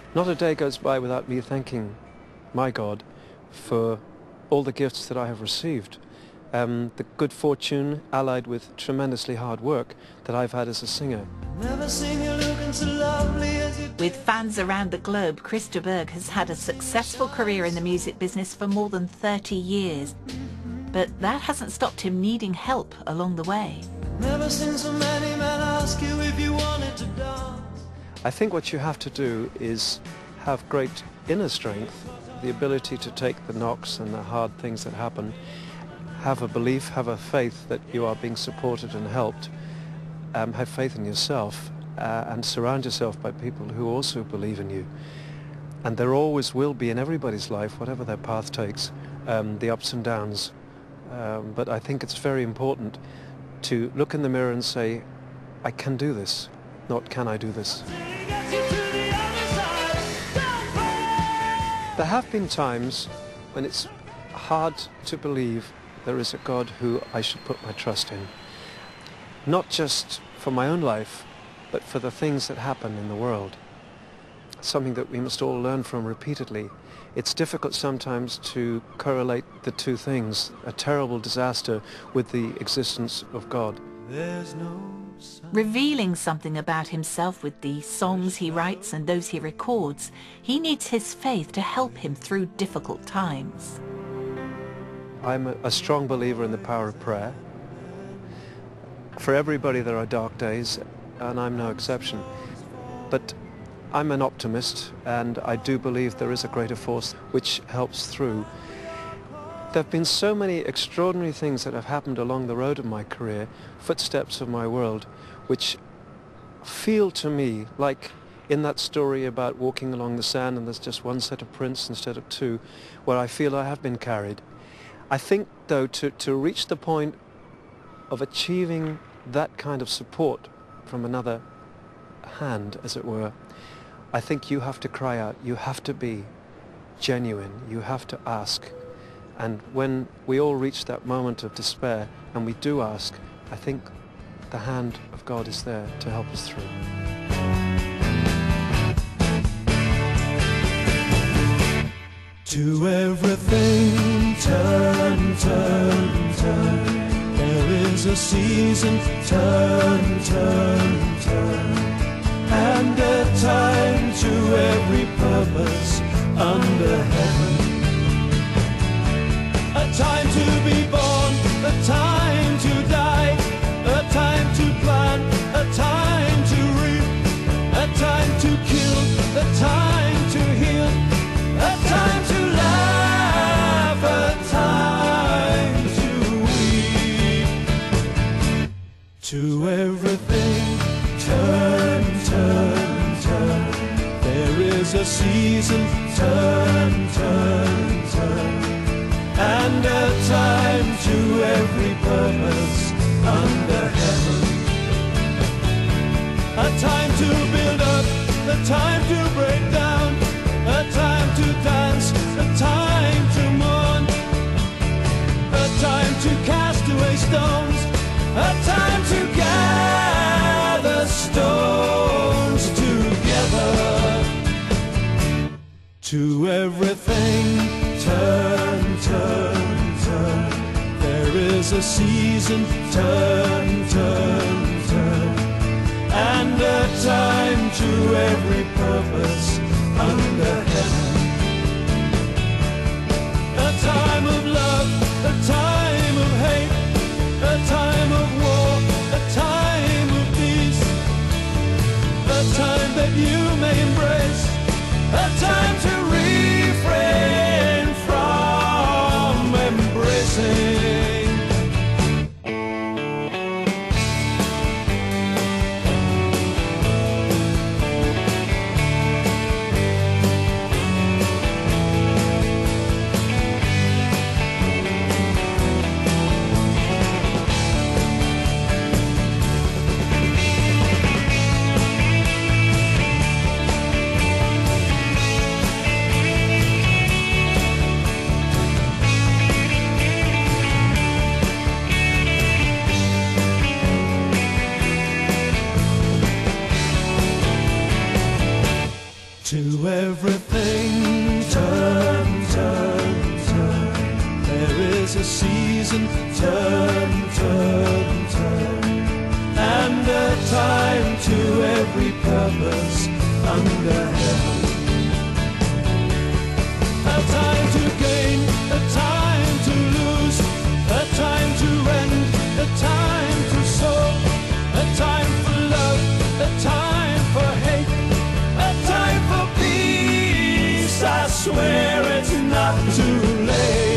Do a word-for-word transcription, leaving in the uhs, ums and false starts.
Not a day goes by without me thanking my God for all the gifts that I have received. Um, the good fortune allied with tremendously hard work that I've had as a singer. Never seen you looking so lovely as you... With fans around the globe, Christer Burgh has had a successful career in the music business for more than thirty years. But that hasn't stopped him needing help along the way. Never seen so many men ask you if you wanted to dance. I think what you have to do is have great inner strength, the ability to take the knocks and the hard things that happen, have a belief, have a faith that you are being supported and helped, um, have faith in yourself, uh, and surround yourself by people who also believe in you. And there always will be in everybody's life, whatever their path takes, um, the ups and downs. Um, but I think it's very important to look in the mirror and say, I can do this, not can I do this. There have been times when it's hard to believe there is a God who I should put my trust in. Not just for my own life, but for the things that happen in the world. Something that we must all learn from repeatedly. It's difficult sometimes to correlate the two things, a terrible disaster with the existence of God. There's no Revealing something about himself with the songs he writes and those he records, he needs his faith to help him through difficult times. I'm a, a strong believer in the power of prayer. For everybody there are dark days, and I'm no exception. But I'm an optimist, and I do believe there is a greater force which helps through. There have been so many extraordinary things that have happened along the road of my career, footsteps of my world, which feel to me like in that story about walking along the sand and there's just one set of prints instead of two, where I feel I have been carried. I think, though, to, to reach the point of achieving that kind of support from another hand, as it were, I think you have to cry out, you have to be genuine, you have to ask. And when we all reach that moment of despair, and we do ask, I think the hand of God is there to help us through. To everything, turn, turn, turn. There is a season, turn, turn, turn. And a time to every purpose under heaven. A time to be born, a time to die, a time to plant, a time to reap, a time to kill, a time to heal, a time to laugh, a time to weep. To everything, turn, turn, turn. There is a season, turn, turn, turn. And a time to every purpose under heaven. A time to build up, a time to break down, a time to dance, a time to mourn, a time to cast away stones, a time to gather stones together. To everything, turn, turn, turn. There is a season, turn, turn, turn. And a time to every purpose under heaven. A time of love, a time of hate, a time of war, a time of peace, a time that you may embrace, a time to refrain from embracing. To everything, turn, turn, turn. There is a season, turn, turn, turn. And a time to every purpose under heaven. A time to gain, a time to lose, a time to end, a time to sow, a time for love, a time for hate, a time for peace. I swear it's not too late.